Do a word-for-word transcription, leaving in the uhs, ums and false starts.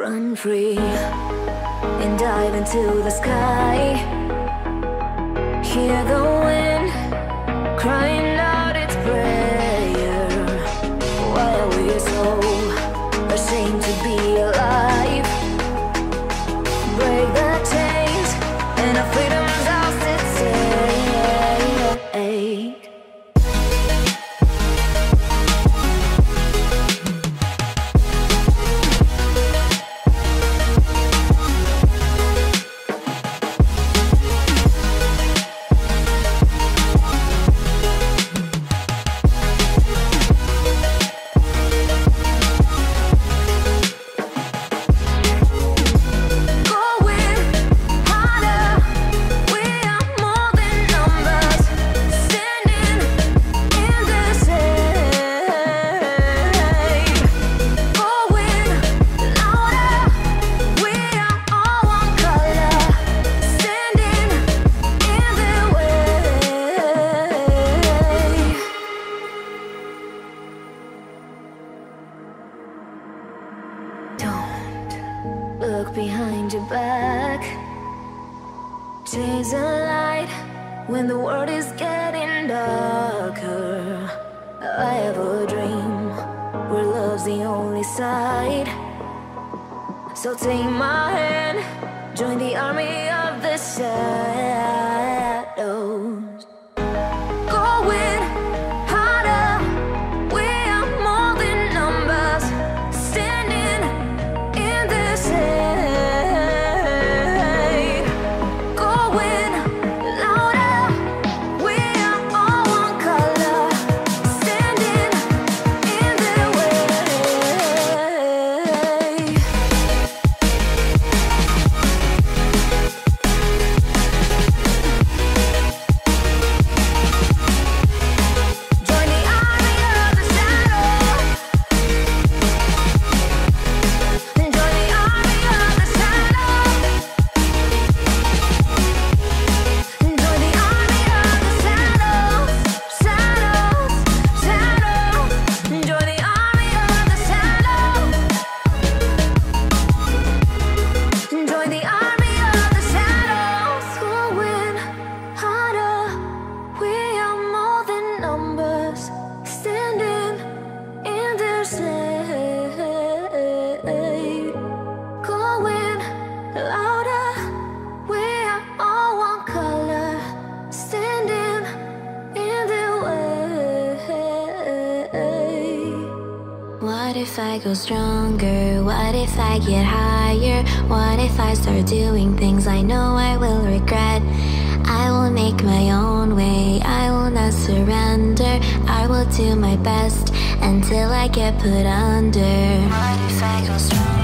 Run free and dive into the sky. Hear the wind crying out its prayer. Why are we so ashamed to be alive? Break the chains and our freedom's ours to take. Look behind your back. Chase a light when the world is getting darker. I have a dream where love's the only side. So take my hand, join the army of the shadows. Going harder, we are more than numbers. Standing in this shade. Going louder, we are all one color. Standing in the way. Join the army of the shadows. Join the army of the shadows. Join the army of the shadows. Shadows, shadows. Join the army of the shadows. Join the army of the shadows. Going harder, we are more than numbers. Standing in their shade. Going louder, we are all one color. Standing in their way. What if I go stronger? What if I get higher? What if I start doing things I know I will regret? I will make my own way, I will not surrender. I will do my best until I get put under. What if I go stronger?